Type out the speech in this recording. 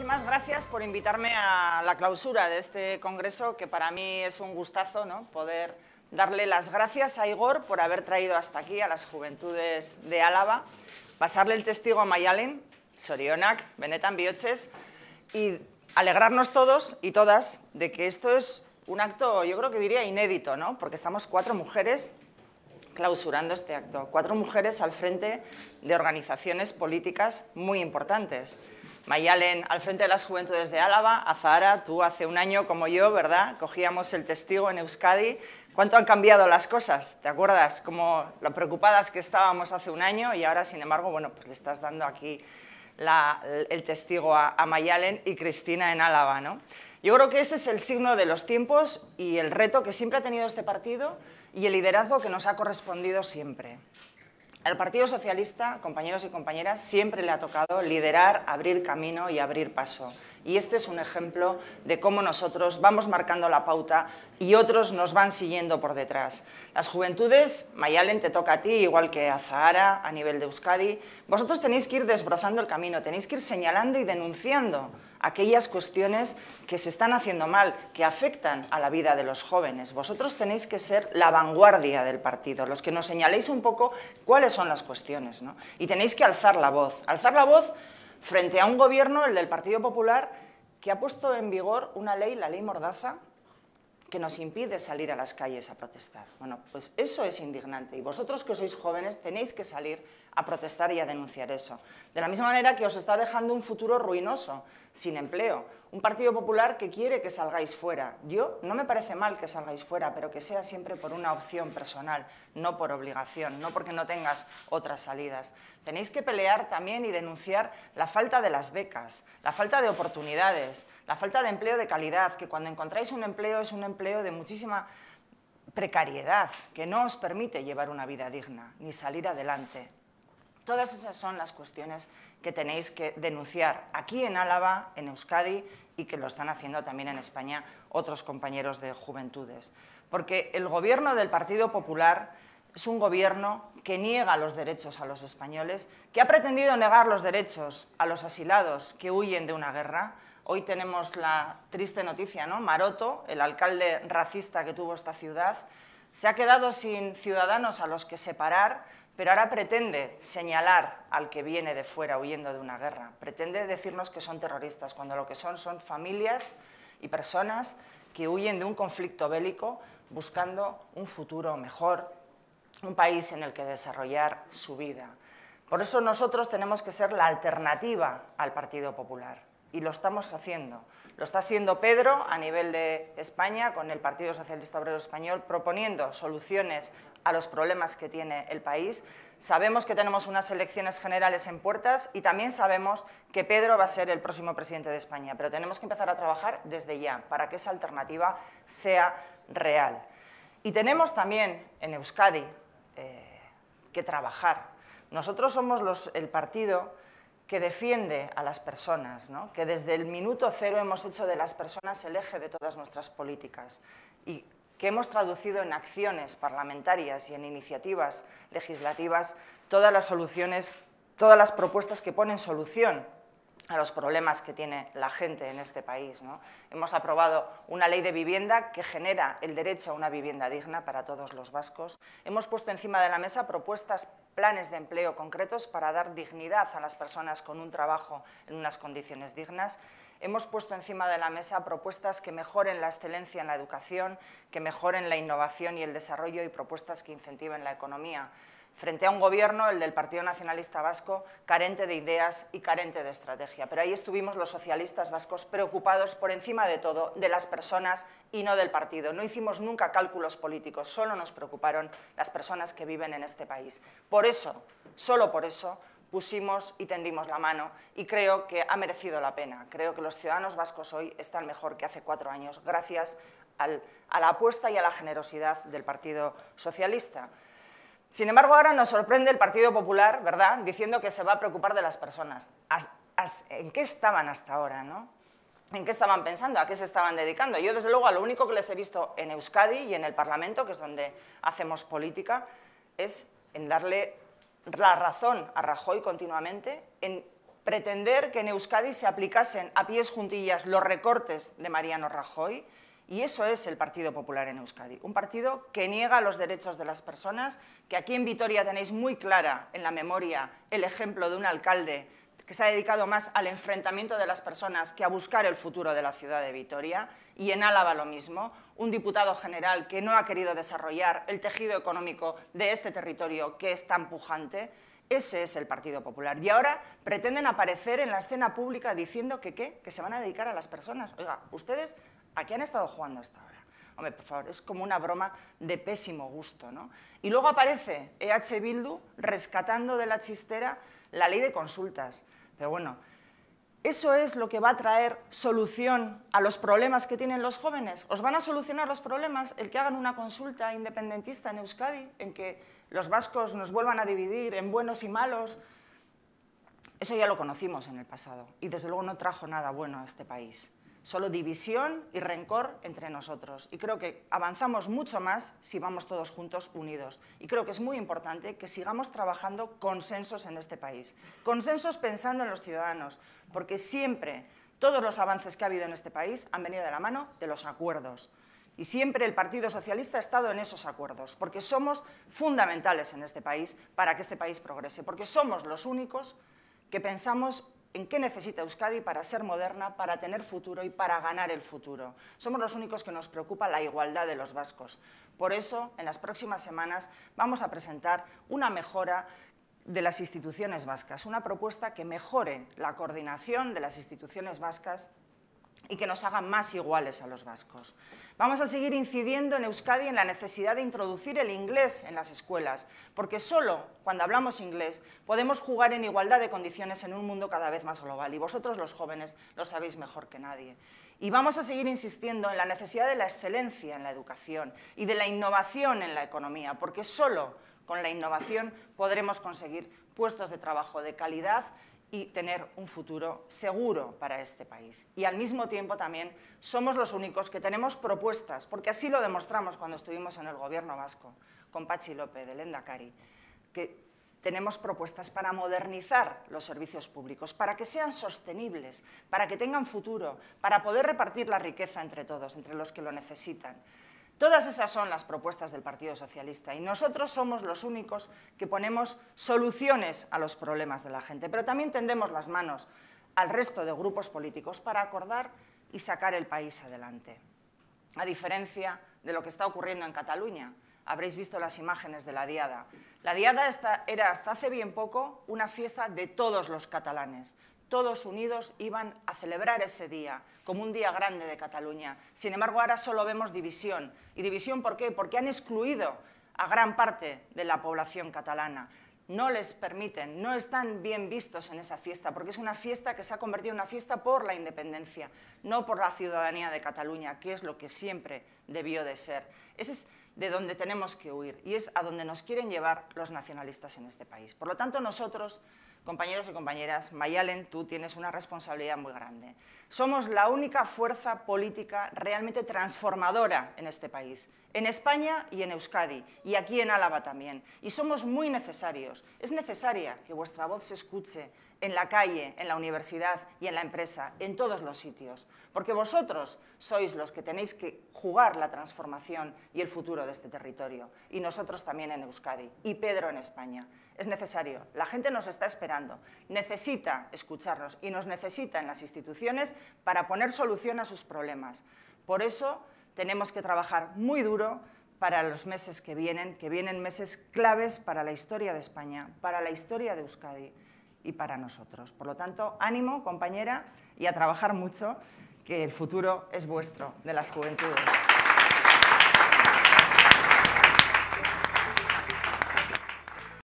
muchísimas gracias por invitarme a la clausura de este congreso, que para mí es un gustazo, ¿no?, poder darle las gracias a Igor por haber traído hasta aquí a las juventudes de Álava, pasarle el testigo a Maialen, zorionak, benetan bihotxez, y alegrarnos todos y todas de que esto es un acto, yo creo que diría inédito, ¿no?, porque estamos 4 mujeres clausurando este acto, 4 mujeres al frente de organizaciones políticas muy importantes. Maialen al frente de las Juventudes de Álava, Azahara, tú hace un año como yo, ¿verdad?, cogíamos el testigo en Euskadi. ¿Cuánto han cambiado las cosas? ¿Te acuerdas cómo lo preocupadas que estábamos hace un año? Y ahora, sin embargo, bueno, pues le estás dando aquí el testigo a Maialen y Cristina en Álava, ¿no? Yo creo que ese es el signo de los tiempos y el reto que siempre ha tenido este partido y el liderazgo que nos ha correspondido siempre. Al Partido Socialista, compañeros y compañeras, siempre le ha tocado liderar, abrir camino y abrir paso. Y este es un ejemplo de cómo nosotros vamos marcando la pauta y otros nos van siguiendo por detrás. Las juventudes, Maialen, te toca a ti, igual que a Azahara, a nivel de Euskadi. Vosotros tenéis que ir desbrozando el camino, tenéis que ir señalando y denunciando aquellas cuestiones que se están haciendo mal, que afectan a la vida de los jóvenes. Vosotros tenéis que ser la vanguardia del partido, los que nos señaléis un poco cuáles son las cuestiones, ¿no? Y tenéis que alzar la voz frente a un gobierno, el del Partido Popular, que ha puesto en vigor una ley, la ley Mordaza, que nos impide salir a las calles a protestar. Bueno, pues eso es indignante y vosotros que sois jóvenes tenéis que salir a protestar y a denunciar eso. De la misma manera que os está dejando un futuro ruinoso, sin empleo, un Partido Popular que quiere que salgáis fuera. Yo no me parece mal que salgáis fuera, pero que sea siempre por una opción personal, no por obligación, no porque no tengas otras salidas. Tenéis que pelear también y denunciar la falta de las becas, la falta de oportunidades, la falta de empleo de calidad, que cuando encontráis un empleo es un empleo de muchísima precariedad, que no os permite llevar una vida digna, ni salir adelante. Todas esas son las cuestiones que tenéis que denunciar aquí en Álava, en Euskadi, y que lo están haciendo también en España otros compañeros de juventudes. Porque el gobierno del Partido Popular es un gobierno que niega los derechos a los españoles, que ha pretendido negar los derechos a los asilados que huyen de una guerra. Hoy tenemos la triste noticia, ¿no? Maroto, el alcalde racista que tuvo esta ciudad, se ha quedado sin ciudadanos a los que separar, pero ahora pretende señalar al que viene de fuera huyendo de una guerra. Pretende decirnos que son terroristas, cuando lo que son familias y personas que huyen de un conflicto bélico buscando un futuro mejor, un país en el que desarrollar su vida. Por eso nosotros tenemos que ser la alternativa al Partido Popular. Y lo estamos haciendo. Lo está haciendo Pedro a nivel de España con el Partido Socialista Obrero Español, proponiendo soluciones a los problemas que tiene el país. Sabemos que tenemos unas elecciones generales en puertas y también sabemos que Pedro va a ser el próximo presidente de España, pero tenemos que empezar a trabajar desde ya para que esa alternativa sea real. Y tenemos también en Euskadi que trabajar. Nosotros somos el partido que defiende a las personas, ¿no?, que desde el minuto cero hemos hecho de las personas el eje de todas nuestras políticas y que hemos traducido en acciones parlamentarias y en iniciativas legislativas todas las soluciones, todas las propuestas que ponen solución a los problemas que tiene la gente en este país, ¿no? Hemos aprobado una ley de vivienda que genera el derecho a una vivienda digna para todos los vascos. Hemos puesto encima de la mesa propuestas, planes de empleo concretos para dar dignidad a las personas con un trabajo en unas condiciones dignas. Hemos puesto encima de la mesa propuestas que mejoren la excelencia en la educación, que mejoren la innovación y el desarrollo y propuestas que incentiven la economía, frente a un gobierno, el del Partido Nacionalista Vasco, carente de ideas y carente de estrategia. Pero ahí estuvimos los socialistas vascos preocupados por encima de todo de las personas y no del partido. No hicimos nunca cálculos políticos, solo nos preocuparon las personas que viven en este país. Por eso, solo por eso, pusimos y tendimos la mano y creo que ha merecido la pena. Creo que los ciudadanos vascos hoy están mejor que hace 4 años, gracias a la apuesta y a la generosidad del Partido Socialista. Sin embargo, ahora nos sorprende el Partido Popular, ¿verdad?, diciendo que se va a preocupar de las personas. ¿En qué estaban hasta ahora, no? ¿En qué estaban pensando? ¿A qué se estaban dedicando? Yo, desde luego, a lo único que les he visto en Euskadi y en el Parlamento, que es donde hacemos política, es en darle la razón a Rajoy continuamente, en pretender que en Euskadi se aplicasen a pies juntillas los recortes de Mariano Rajoy, y eso es el Partido Popular en Euskadi, un partido que niega los derechos de las personas, que aquí en Vitoria tenéis muy clara en la memoria el ejemplo de un alcalde que se ha dedicado más al enfrentamiento de las personas que a buscar el futuro de la ciudad de Vitoria, y en Álava lo mismo, un diputado general que no ha querido desarrollar el tejido económico de este territorio que es tan pujante. Ese es el Partido Popular. Y ahora pretenden aparecer en la escena pública diciendo que ¿qué? Que se van a dedicar a las personas. Oiga, ¿ustedes a qué han estado jugando hasta ahora? Hombre, por favor, es como una broma de pésimo gusto, ¿no? Y luego aparece EH Bildu rescatando de la chistera la ley de consultas. Pero bueno, ¿eso es lo que va a traer solución a los problemas que tienen los jóvenes? ¿Os van a solucionar los problemas el que hagan una consulta independentista en Euskadi, en que los vascos nos vuelvan a dividir en buenos y malos? Eso ya lo conocimos en el pasado y desde luego no trajo nada bueno a este país. Solo división y rencor entre nosotros. Y creo que avanzamos mucho más si vamos todos juntos unidos. Y creo que es muy importante que sigamos trabajando consensos en este país. Consensos pensando en los ciudadanos, porque siempre todos los avances que ha habido en este país han venido de la mano de los acuerdos. Y siempre el Partido Socialista ha estado en esos acuerdos, porque somos fundamentales en este país para que este país progrese, porque somos los únicos que pensamos en qué necesita Euskadi para ser moderna, para tener futuro y para ganar el futuro. Somos los únicos que nos preocupa la igualdad de los vascos. Por eso, en las próximas semanas vamos a presentar una mejora de las instituciones vascas, una propuesta que mejore la coordinación de las instituciones vascas y que nos haga más iguales a los vascos. Vamos a seguir incidiendo en Euskadi en la necesidad de introducir el inglés en las escuelas, porque solo cuando hablamos inglés podemos jugar en igualdad de condiciones en un mundo cada vez más global, y vosotros los jóvenes lo sabéis mejor que nadie. Y vamos a seguir insistiendo en la necesidad de la excelencia en la educación y de la innovación en la economía, porque solo con la innovación podremos conseguir puestos de trabajo de calidad y tener un futuro seguro para este país. Y al mismo tiempo también somos los únicos que tenemos propuestas, porque así lo demostramos cuando estuvimos en el gobierno vasco, con Patxi López, del Lehendakari, que tenemos propuestas para modernizar los servicios públicos, para que sean sostenibles, para que tengan futuro, para poder repartir la riqueza entre todos, entre los que lo necesitan. Todas esas son las propuestas del Partido Socialista y nosotros somos los únicos que ponemos soluciones a los problemas de la gente, pero también tendemos las manos al resto de grupos políticos para acordar y sacar el país adelante. A diferencia de lo que está ocurriendo en Cataluña, habréis visto las imágenes de la Diada. La Diada era hasta hace bien poco una fiesta de todos los catalanes. Todos unidos iban a celebrar ese día como un día grande de Cataluña. Sin embargo, ahora solo vemos división. ¿Y división por qué? Porque han excluido a gran parte de la población catalana. No les permiten, no están bien vistos en esa fiesta, porque es una fiesta que se ha convertido en una fiesta por la independencia, no por la ciudadanía de Cataluña, que es lo que siempre debió de ser. Ese es de donde tenemos que huir y es a donde nos quieren llevar los nacionalistas en este país. Por lo tanto, nosotros, compañeros y compañeras, Maialen, tú tienes una responsabilidad muy grande. Somos la única fuerza política realmente transformadora en este país, en España y en Euskadi, y aquí en Álava también. Y somos muy necesarios. Es necesaria que vuestra voz se escuche en la calle, en la universidad y en la empresa, en todos los sitios, porque vosotros sois los que tenéis que jugar la transformación y el futuro de este territorio, y nosotros también en Euskadi, y Pedro en España. Es necesario, la gente nos está esperando, necesita escucharnos y nos necesita en las instituciones para poner solución a sus problemas. Por eso tenemos que trabajar muy duro para los meses que vienen meses claves para la historia de España, para la historia de Euskadi y para nosotros. Por lo tanto, ánimo, compañera, y a trabajar mucho, que el futuro es vuestro, de las juventudes.